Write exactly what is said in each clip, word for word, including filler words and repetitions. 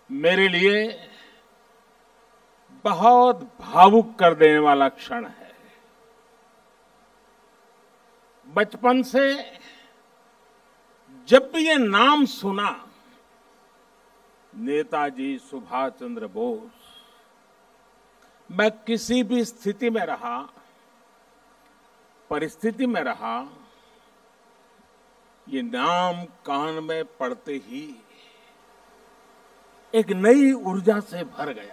मेरे लिए बहुत भावुक कर देने वाला क्षण है। बचपन से जब भी ये नाम सुना, नेताजी सुभाष चंद्र बोस, मैं किसी भी स्थिति में रहा, परिस्थिति में रहा, ये नाम कान में पड़ते ही एक नई ऊर्जा से भर गया।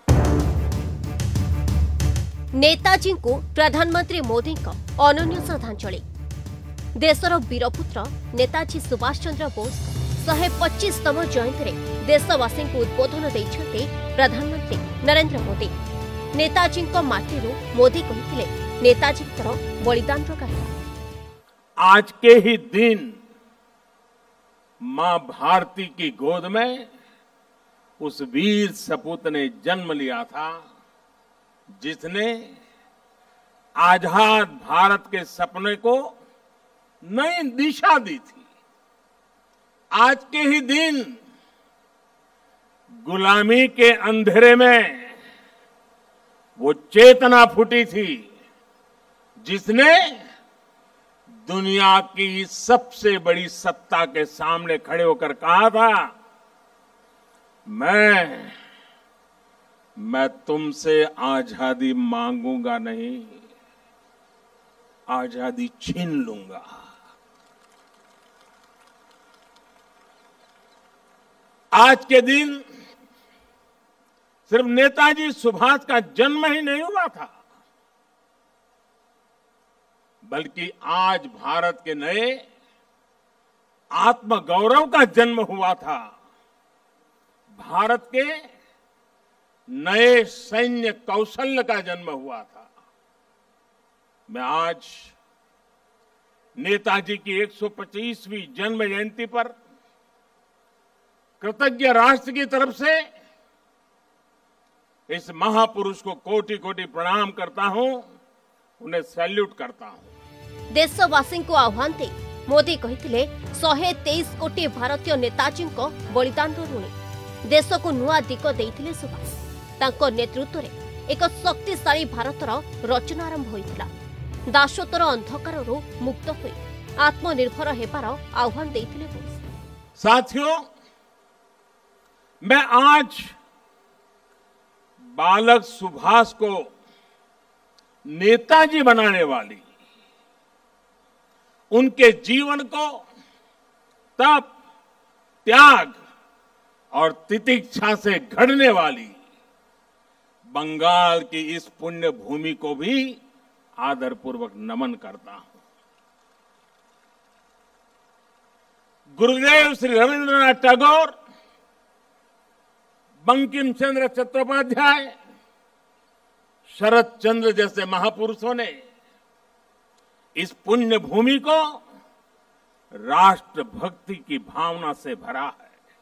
नेताजी को प्रधानमंत्री मोदी का अनन्य श्रद्धांजलि। देशर वीरपुत्र नेताजी सुभाष चंद्र बोस शहे पच्चीसतम जयंती में देशवासी को उद्बोधन देते प्रधानमंत्री नरेंद्र मोदी। नेताजी माटी मोदी कहते नेताजी बलिदान गाथा। आज के ही दिन मां भारती की गोद में उस वीर सपूत ने जन्म लिया था, जिसने आजाद भारत के सपने को नई दिशा दी थी। आज के ही दिन गुलामी के अंधेरे में वो चेतना फूटी थी, जिसने दुनिया की सबसे बड़ी सत्ता के सामने खड़े होकर कहा था, मैं मैं तुमसे आजादी मांगूंगा नहीं, आजादी छीन लूंगा। आज के दिन सिर्फ नेताजी सुभाष का जन्म ही नहीं हुआ था, बल्कि आज भारत के नए आत्मगौरव का जन्म हुआ था। भारत के नए सैन्य कौशल्य का जन्म हुआ था। मैं आज नेताजी की एक सौ पच्चीसवीं जन्म जयंती पर कृतज्ञ राष्ट्र की तरफ से इस महापुरुष को कोटि कोटि प्रणाम करता हूं, उन्हें सैल्यूट करता हूं। देशवासी को आह्वान दे मोदी कहते शहे तेईस कोटी भारतीय नेताजी बलिदान ऋणी। देश को नुआ दिग देइथिले सुभाष। तांको नेतृत्व में एक शक्तिशाली भारतर रचना आरंभ होइथिला। दासत्वर अंधकारु मुक्त होई आत्मनिर्भर हेबार आह्वान देइथिले बोस। साथियों, मैं आज बालक सुभाष को नेताजी बनाने वाली, उनके जीवन को तप, त्याग और तितिक्षा से घड़ने वाली बंगाल की इस पुण्य भूमि को भी आदरपूर्वक नमन करता हूं। गुरुदेव श्री रविंद्रनाथ टैगोर, बंकिम चंद्र चट्टोपाध्याय, शरत चंद्र जैसे महापुरुषों ने इस पुण्य भूमि को राष्ट्र भक्ति की भावना से भरा है।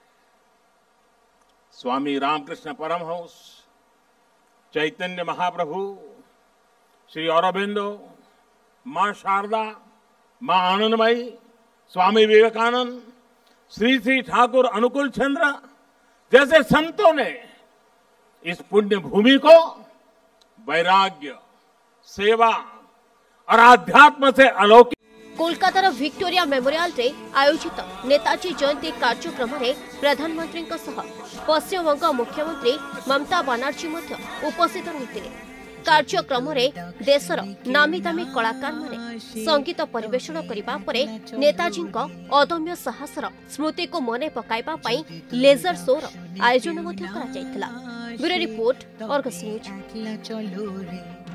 स्वामी रामकृष्ण परमहंस, चैतन्य महाप्रभु, श्री अरबिंदो, मां शारदा, मां आनंदमयी, स्वामी विवेकानंद, श्री श्री ठाकुर अनुकूल चंद्र जैसे संतों ने इस पुण्य भूमि को वैराग्य, सेवा और आध्यात्म से अलौकिक। कोलकातार विक्टोरिया मेमोरियल रे आयोजित नेताजी जयंती कार्यक्रम में प्रधानमंत्री पश्चिमबंग मुख्यमंत्री ममता बनर्जी उपस्थित रही। कार्यक्रम में देशर नामी दामी कलाकार माने संगीत परिवेषण करबा परे नेताजी अदम्य साहसर स्मृति को मने पकाइबा पई लेजर शोर आयोजन करा जायतिला। Bureau report, Argus news.